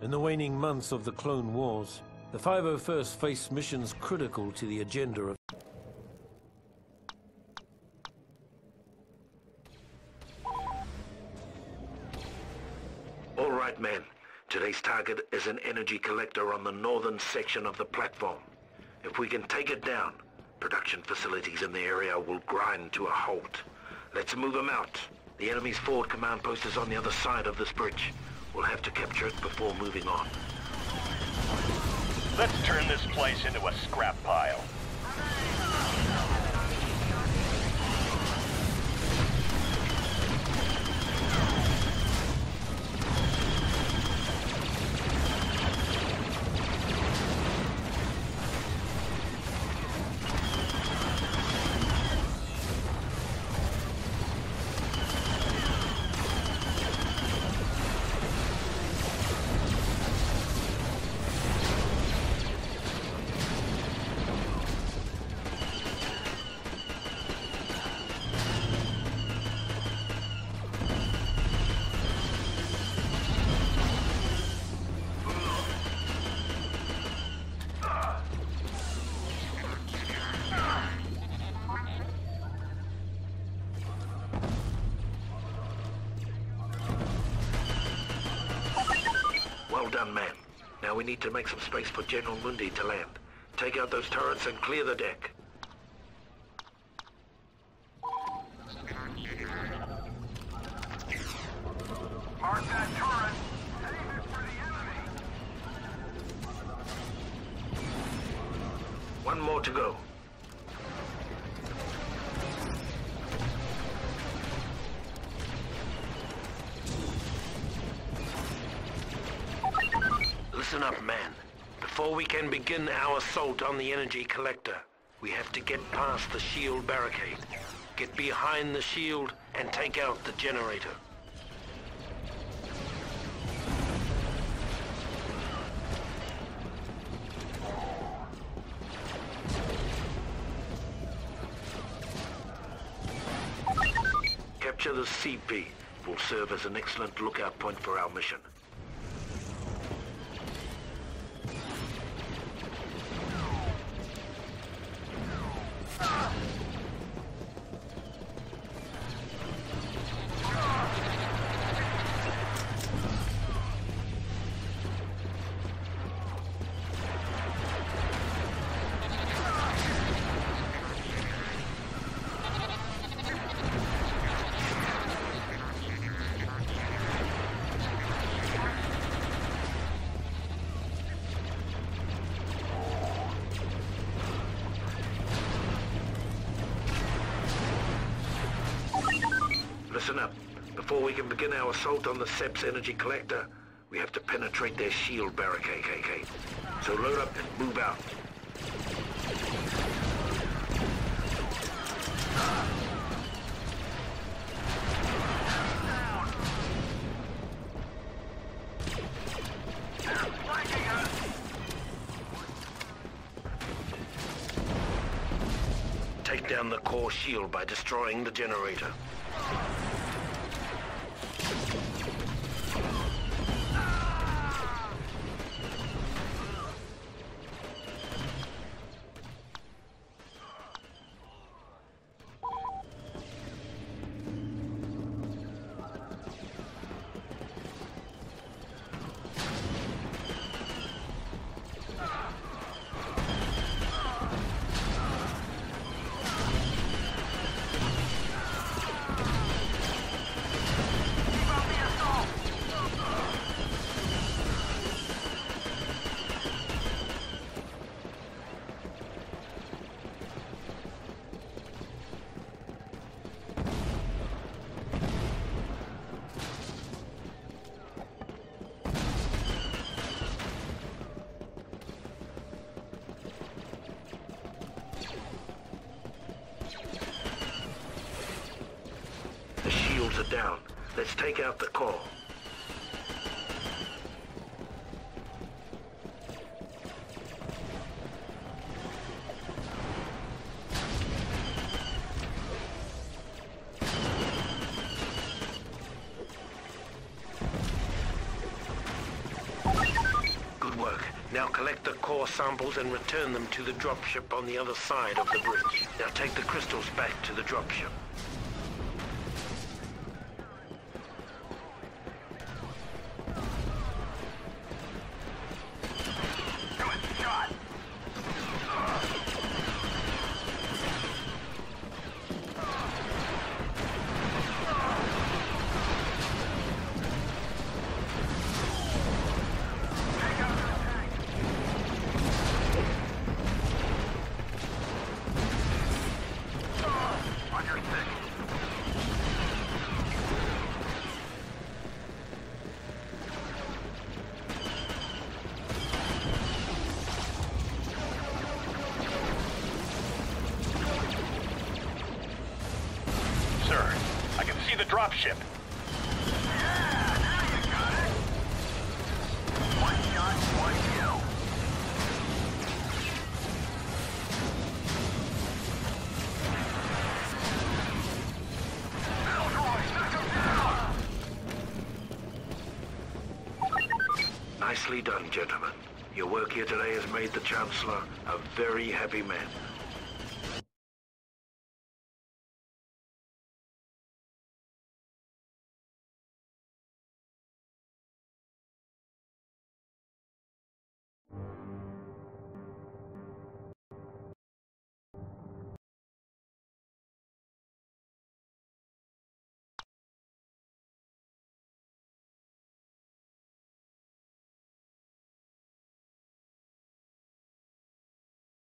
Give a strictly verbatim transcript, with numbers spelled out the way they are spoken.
In the waning months of the Clone Wars, the five oh first faced missions critical to the agenda of... All right, men. Today's target is an energy collector on the northern section of the platform. If we can take it down, production facilities in the area will grind to a halt. Let's move them out. The enemy's forward command post is on the other side of this bridge. We'll have to capture it before moving on. Let's turn this place into a scrap pile. Well done, man. Now we need to make some space for General Mundi to land. Take out those turrets and clear the deck. Mark that turret. Save it for the enemy. One more to go. Listen up, man. Before we can begin our assault on the energy collector, we have to get past the shield barricade, get behind the shield, and take out the generator. Capture the C P. It will serve as an excellent lookout point for our mission. Listen up. Before we can begin our assault on the S E P's energy collector, we have to penetrate their shield barricade. So load up and move out. They're flanking us. Take down the core shield by destroying the generator. The shields are down. Let's take out the core. Collect the core samples and return them to the dropship on the other side of the bridge. Now take the crystals back to the dropship. Dropship. Yeah, now you got it. One shot, one kill. Battle droid, knock him down. Nicely done, gentlemen. Your work here today has made the Chancellor a very happy man.